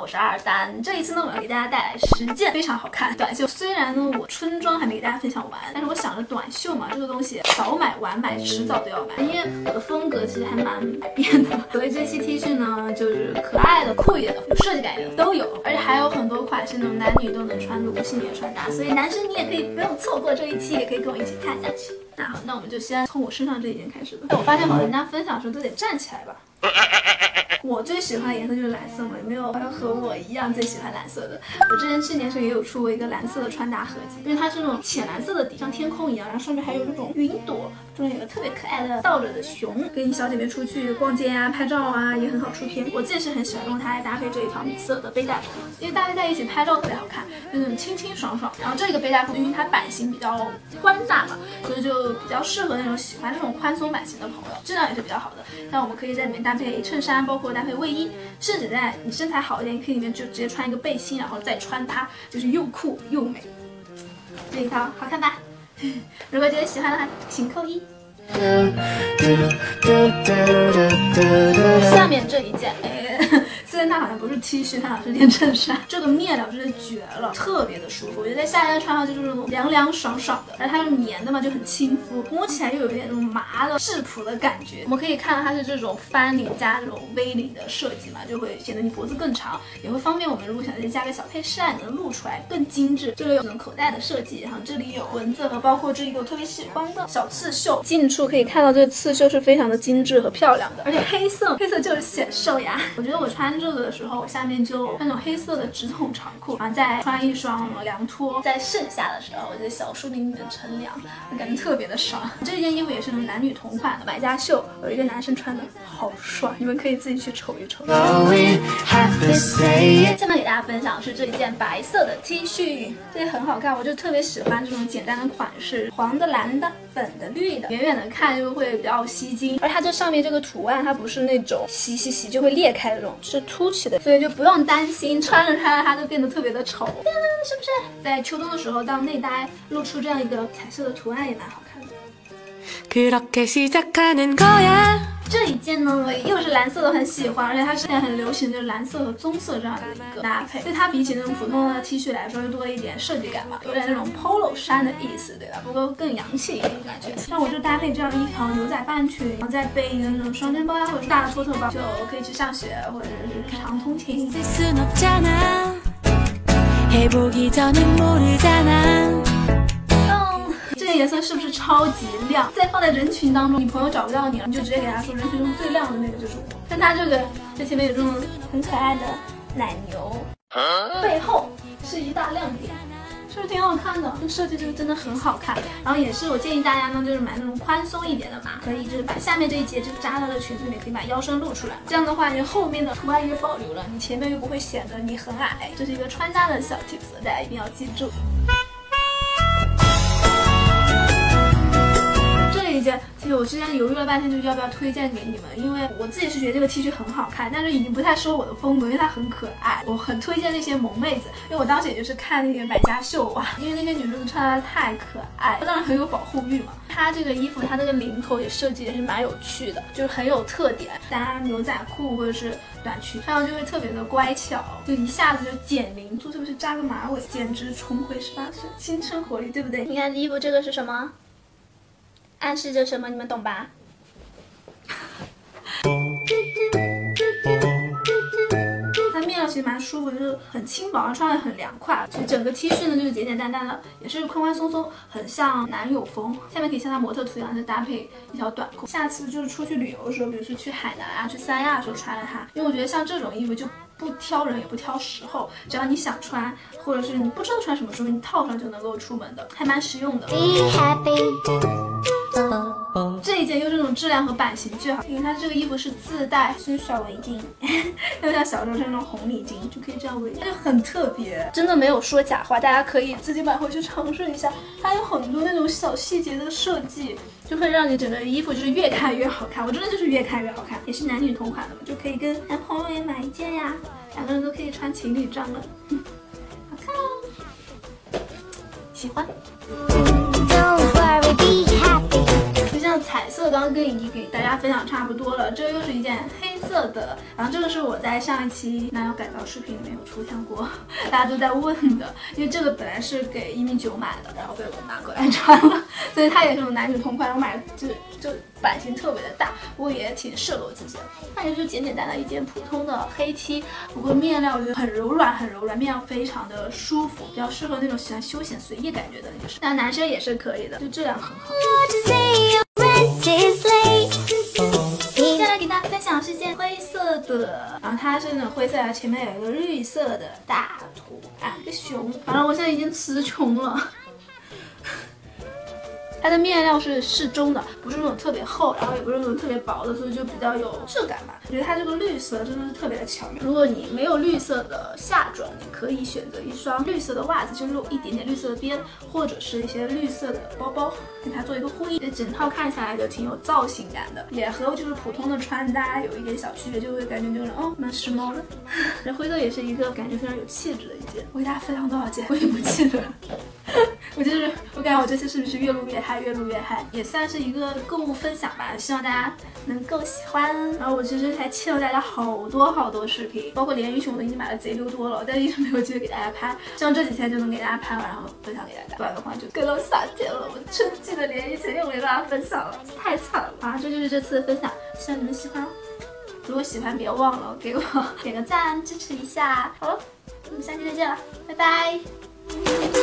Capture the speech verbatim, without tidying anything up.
是二单。这一次呢，我要给大家带来十件非常好看的短袖。虽然呢，我春装还没给大家分享完，但是我想着短袖嘛，这个东西早买晚买，迟早都要买。因为我的风格其实还蛮百变的，所以这期 T 恤呢，就是可爱的、酷一点的、有设计感一点的都有，而且还有很多款是那种男女都能穿的无性别穿搭，所以男生你也可以不用错过这一期，也可以跟我一起看下去。那好，那我们就先从我身上这一件开始吧。我发现好像人家分享的时候都得站起来吧。我最喜欢的颜色就是蓝色嘛，有没有和我一样最喜欢蓝色的？我之前去年时候也有出过一个蓝色的穿搭合集，因为它是那种浅蓝色的底，像天空一样，然后上面还有那种云朵，中间有个特别可爱的倒着的熊，跟你小姐妹出去逛街啊、拍照啊也很好出片。我自己是很喜欢用它来搭配这一条米色的背带裤，因为搭配在一起拍照特别好看，就那种清清爽爽。然后这个背带裤因为它版型比较宽大嘛，所以就比较适合那种喜欢这种宽松版型的朋友，质量也是比较好的。那我们可以在里面搭配衬衫，包括搭配卫衣，甚至在你身材好一点，你可以里面就直接穿一个背心，然后再穿它，就是又酷又美。这一套好看吧？如果觉得喜欢的话，请扣一。下面这一件，哎，虽然它好像不是 T 恤，它好像是件衬衫。这个面料真的绝了，特别的舒服。我觉得在夏天穿上就是那种凉凉爽爽的，而它是棉的嘛，就很亲肤，摸起来又有点那种麻的质朴的感觉。我们可以看到它是这种翻领加这种 V 领的设计嘛，就会显得你脖子更长，也会方便我们如果想再加个小配饰啊，能露出来更精致。这里有这种口袋的设计，然后这里有蚊子和包括这一个我特别喜欢的小刺绣，近处可以看到这个刺绣是非常的精致和漂亮的，而且黑色，黑色就是显瘦呀。我觉得我穿这个的时候，我下面就穿那种黑色的直筒长裤，然后再穿一双凉拖，在盛夏的时候，我在小树林里面乘凉，感觉特别的爽。这件衣服也是那种男女同款的买家秀，有一个男生穿的好帅，你们可以自己去瞅一瞅。下面给大家分享的是这一件白色的 T 恤，这个很好看，我就特别喜欢这种简单的款式，黄的、蓝的、粉的、绿的，远远的看就会比较吸睛。而它这上面这个图案，它不是那种洗洗洗就会裂开的这种，是凸起的，所以就不用担心穿着穿着它就变得特别的丑，是不是？在秋冬的时候当内搭露出这样一个彩色的图案也蛮好看的。这一件呢，我又是蓝色的，很喜欢，而且它是现在很流行的蓝色和棕色这样的一个搭配，所以它比起那种普通的 T 恤来说，就多了一点设计感嘛，有点那种 polo 衫的意思，对吧？不过更洋气一点感觉。像我就搭配这样一条牛仔半裙，然后再背一个那种双肩包啊，或者是大的托特包，就可以去上学或者是日常通勤。这个颜色是不是超级亮？再放在人群当中，你朋友找不到你了，你就直接给他说人群中最亮的那个就是我。但它这个这前面有这种很可爱的奶牛，背后是一大亮点，是不是挺好看的？这设计就真的很好看。然后也是我建议大家呢，就是买那种宽松一点的码，可以就是把下面这一节就扎到了裙子里面，可以把腰身露出来。这样的话，你后面的图案也保留了，你前面又不会显得你很矮。这是一个穿搭的小 tips， 大家一定要记住。这一件，其实我之前犹豫了半天，就要不要推荐给你们，因为我自己是觉得这个 T 恤很好看，但是已经不太适合我的风格，因为它很可爱。我很推荐那些萌妹子，因为我当时也就是看那个百家秀啊，因为那些女生穿的太可爱，当然很有保护欲嘛。它这个衣服，它这个领口也设计也是蛮有趣的，就是很有特点，搭牛仔裤或者是短裙，穿上就会特别的乖巧，就一下子就减龄，做特别是扎个马尾，简直重回十八岁，青春活力，对不对？你看衣服这个是什么？暗示着什么？你们懂吧？它面料其实蛮舒服，就是很轻薄，穿着很凉快。其实整个 T 恤呢就是简简单单的，也是宽宽松松，很像男友风。下面可以像它模特图一样，就搭配一条短裤。下次就是出去旅游的时候，比如说去海南啊、去三亚的时候穿了它，因为我觉得像这种衣服就不挑人也不挑时候，只要你想穿，或者是你不知道穿什么时候，你套上就能够出门的，还蛮实用的。这一件又是那种质量和版型巨好，因为它这个衣服是自带是小围巾，又像小时候是那种红领巾，就可以这样围，它就很特别，真的没有说假话，大家可以自己买回去尝试一下。它有很多那种小细节的设计，就会让你整个衣服就是越看越好看。我真的就是越看越好看，也是男女同款的嘛，就可以跟男朋友也买一件呀，两个人都可以穿情侣装了，嗯，好看哦，喜欢。就像彩色，刚刚跟已经给大家分享差不多了，这又是一件黑色的。然后这个是我在上一期男友改造视频里面有出现过，大家都在问的，因为这个本来是给一米九买的，然后被我拿过来穿了，所以它也是种男女同款。我买的就就版型特别的大，不过也挺适合我自己的。它也就简简单单一件普通的黑 T， 不过面料就很柔软，很柔软，面料非常的舒服，比较适合那种喜欢休闲随意感觉的那个。那男生也是可以的，就质量很好。接下来给大家分享是件灰色的，然后它是那种灰色，前面有一个绿色的大图案，一个熊。反正我现在已经词穷了。它的面料是适中的，不是那种特别厚，然后也不是那种特别薄的，所以就比较有质感吧。我觉得它这个绿色真的是特别的巧妙。如果你没有绿色的下装，你可以选择一双绿色的袜子，就露一点点绿色的边，或者是一些绿色的包包，跟它做一个呼应。整套看下来就挺有造型感的，也和就是普通的穿搭有一点小区别，就会感觉就是哦蛮时髦的。这灰色也是一个感觉非常有气质的一件。我给大家分享多少件，我也不记得了。我就是我感觉我这次是不是越录越嗨，越录越嗨，也算是一个购物分享吧，希望大家能够喜欢。然后我其实还欠了大家好多好多视频，包括连衣裙我都已经买了贼溜多了，但一直没有机会给大家拍，希望这几天就能给大家拍完，然后分享给大家。不然的话就跟到夏天了，我春季的连衣裙又没办法分享了，太惨了啊！这就是这次的分享，希望你们喜欢哦。如果喜欢别忘了给我点个赞支持一下。好了，我们下期再见了，拜拜。